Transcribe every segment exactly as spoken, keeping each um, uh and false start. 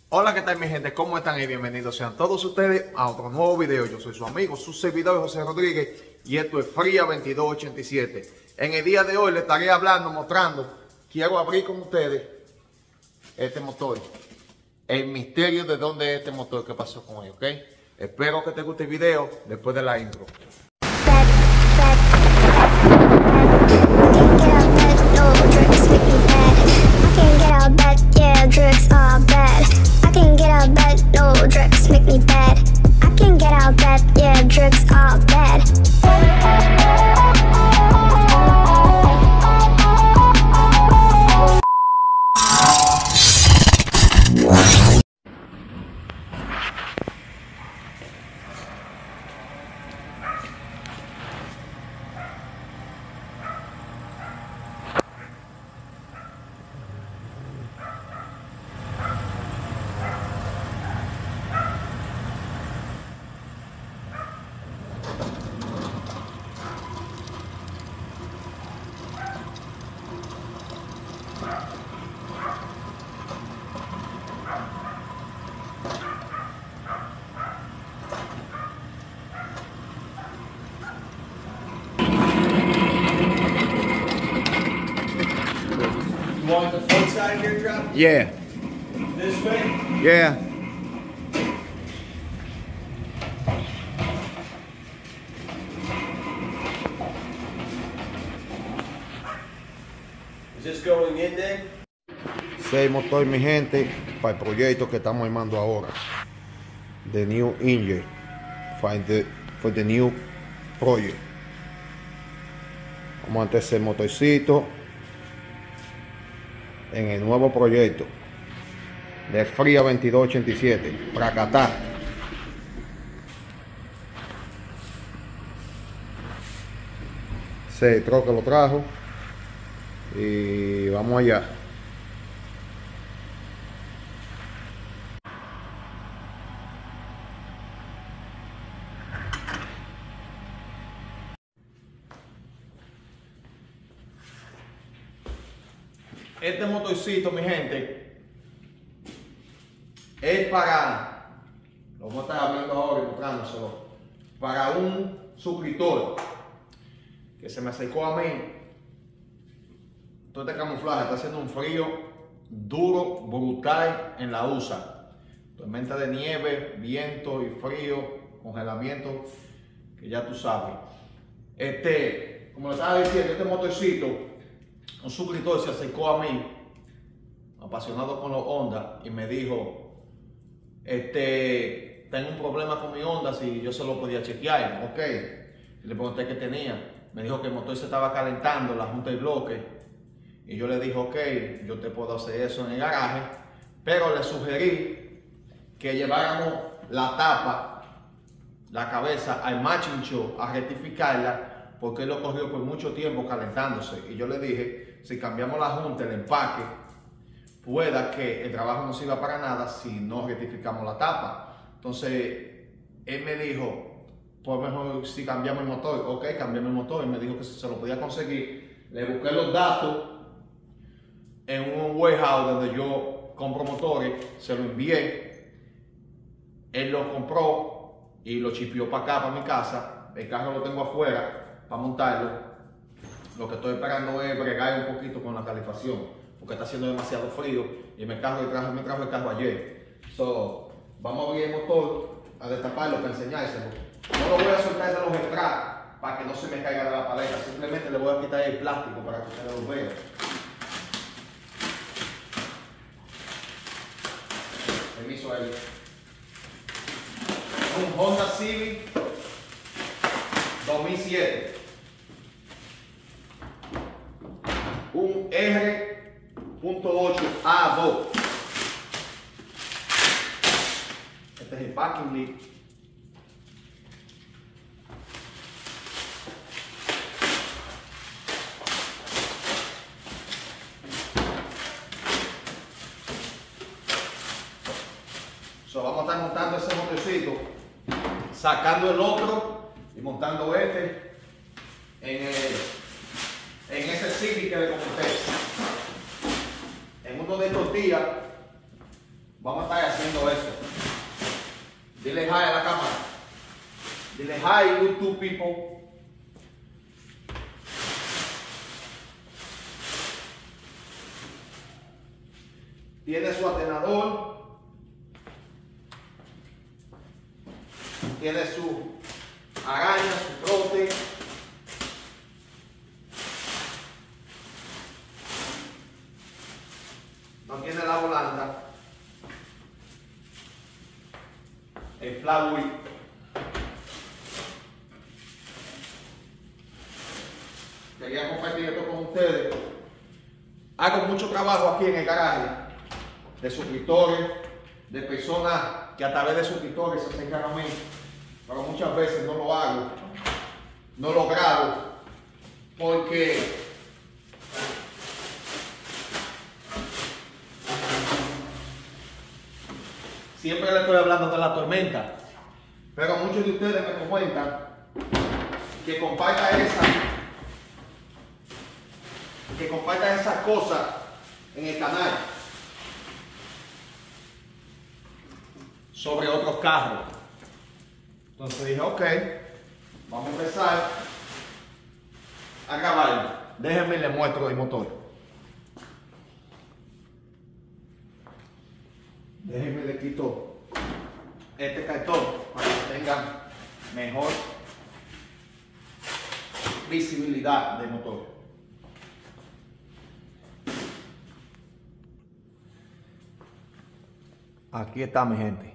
Hola, ¿qué tal mi gente? ¿Cómo están? Y bienvenidos sean todos ustedes a otro nuevo video. Yo soy su amigo, su servidor José Rodríguez y esto es Fría veintidós ochenta y siete. En el día de hoy les estaré hablando, mostrando, quiero abrir con ustedes este motor. El misterio de dónde es este motor, qué pasó con él, ¿ok? Espero que te guste el video después de la intro. You want the front side here, Travis? Yeah, This way? yeah. Is this going in there? Seis motor, mi gente, para el proyecto que estamos armando ahora. The new engine. Find the, for the new project. Vamos a meter ese motorcito en el nuevo proyecto de Fría veintidós ochenta y siete. Pracatá. Se troca lo trajo y vamos allá. Este motorcito, mi gente, es para, lo voy a estar hablando ahora y mostrándoselo, para un suscriptor que se me acercó a mí. Todo este camuflaje está haciendo un frío duro, brutal en la U S A. Tormenta de nieve, viento y frío, congelamiento, que ya tú sabes. Este, como le estaba diciendo, este motorcito, un suscriptor se acercó a mí, apasionado con los Honda, y me dijo, este, tengo un problema con mi Honda, si yo se lo podía chequear, ok. Y le pregunté qué tenía. Me dijo que el motor se estaba calentando, la junta y bloque. Y yo le dije, ok, yo te puedo hacer eso en el garaje, pero le sugerí que lleváramos la tapa, la cabeza al matching show a rectificarla, porque él lo cogió por mucho tiempo calentándose. Y yo le dije, si cambiamos la junta, el empaque, pueda que el trabajo no sirva para nada si no rectificamos la tapa. Entonces, él me dijo, pues mejor si cambiamos el motor. Ok, cambiamos el motor. Él me dijo que se lo podía conseguir. Le busqué los datos en un warehouse donde yo compro motores, se lo envié. Él lo compró y lo chipió para acá, para mi casa. El carro lo tengo afuera para montarlo. Lo que estoy esperando es bregar un poquito con la calefacción, porque está haciendo demasiado frío y me, cargo el trajo, me trajo el carro ayer. So, vamos a abrir el motor, a destaparlo, para enseñárselo. No lo voy a soltar de los straps para que no se me caiga de la paleta, simplemente le voy a quitar el plástico para que ustedes lo vean. Permiso ahí. Un Honda Civic dos mil siete. Un R ocho A dos. Este es el packing lead. So, vamos a estar montando ese motorcito, sacando el otro y montando este en, el, en ese Civic que le comenté. En uno de estos días vamos a estar haciendo Dile hi a la cámara. Dile hi, YouTube people. Tiene su atenador. Tiene su araña, su trote. No tiene la volanta. El flywheel. Quería compartir esto con ustedes. Hago mucho trabajo aquí en el garaje de suscriptores, de personas que a través de suscriptores se acercan a mí, pero muchas veces no lo hago, no lo grabo, porque siempre le estoy hablando de la tormenta, pero muchos de ustedes me comentan que comparta esa, que comparta esas cosas en el canal sobre otros carros. Entonces dije, ok, vamos a empezar a grabar. Déjenme les muestro el motor. Déjenme le quito este cartón para que tengan mejor visibilidad del motor. Aquí está mi gente.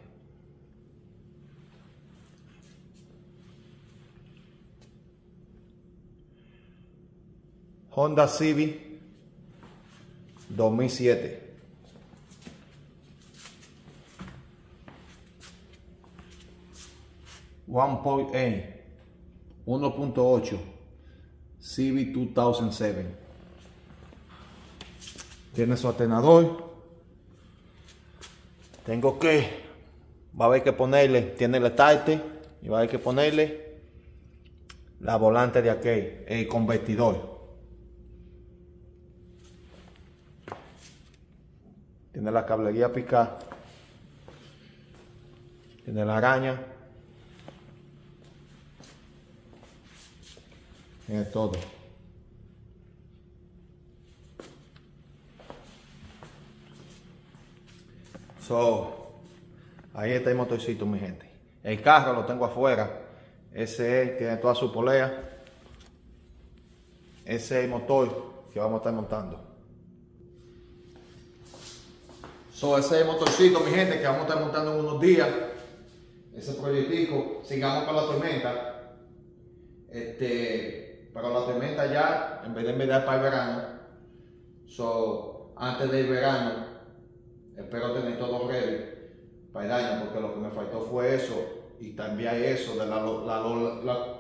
Honda Civic dos mil siete. uno punto ocho Civic dos mil siete. Tiene su atenador. Tengo que, va a haber que ponerle, tiene el starte y va a haber que ponerle la volante de aquel, el convertidor. Tiene la cablería picada. Tiene la araña. Tiene todo. So, ahí está el motorcito, mi gente. El carro lo tengo afuera. Ese es, tiene toda su polea. Ese es el motor que vamos a estar montando. So, ese es el motorcito, mi gente, que vamos a estar montando en unos días. Ese proyectico. Sigamos con la tormenta. Este, pero la tormenta ya, en vez de enviar para el verano. So, antes del verano, espero tener todo ready para el año, porque lo que me faltó fue eso. Y también eso de la, la, la, la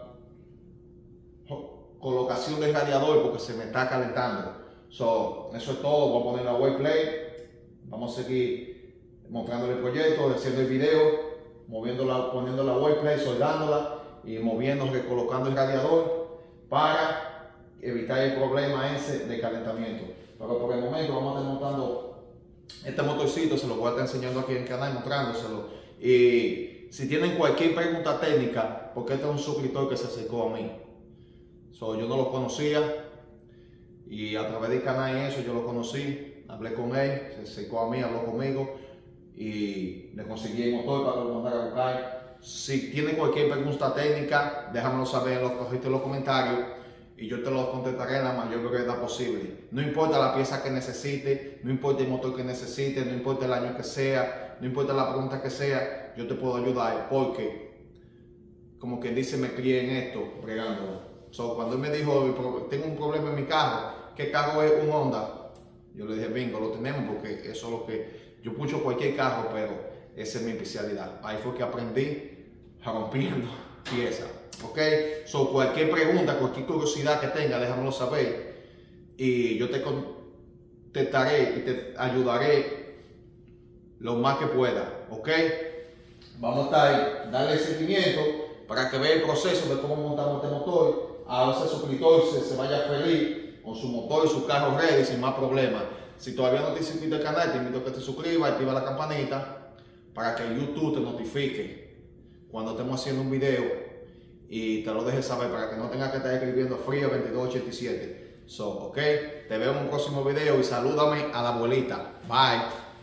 colocación del radiador, porque se me está calentando. So, eso es todo. Voy a poner la web play. Vamos a seguir mostrándole el proyecto, haciendo el video, moviéndola, poniendo la web play, soldándola y moviendo, recolocando el radiador para evitar el problema ese de calentamiento. Pero por el momento vamos a estar montando este motorcito, se lo voy a estar enseñando aquí en el canal, mostrándoselo. Y si tienen cualquier pregunta técnica, porque este es un suscriptor que se acercó a mí. So, yo no lo conocía y a través del canal y eso yo lo conocí. Hablé con él, se acercó a mí, habló conmigo y le conseguí el motor para que lo mandara a buscar. Si tienen cualquier pregunta técnica, déjamelo saber en los, en los comentarios y yo te lo contestaré en la mayor brevedad posible. No importa la pieza que necesite, no importa el motor que necesite, no importa el año que sea, no importa la pregunta que sea, yo te puedo ayudar porque, como que dice, me crié en esto, bregándolo. So, cuando él me dijo, tengo un problema en mi carro, ¿qué carro es? Un Honda. Yo le dije, bingo, lo tenemos porque eso es lo que... Yo pucho cualquier carro, pero esa es mi especialidad. Ahí fue que aprendí rompiendo piezas. ¿Ok? So, cualquier pregunta, cualquier curiosidad que tenga, déjamelo saber. Y yo te contestaré y te ayudaré lo más que pueda. ¿Ok? Vamos a estar, darle seguimiento para que vea el proceso de cómo montamos este motor. A ese suscriptor se, se vaya feliz con su motor y su carro ready sin más problemas. Si todavía no te inscribiste al canal, te invito a que te suscribas, activa la campanita para que YouTube te notifique cuando estemos haciendo un video y te lo dejes saber para que no tengas que estar escribiendo frío veintidós ochenta y siete. So, ok, te veo en un próximo video y salúdame a la abuelita. Bye.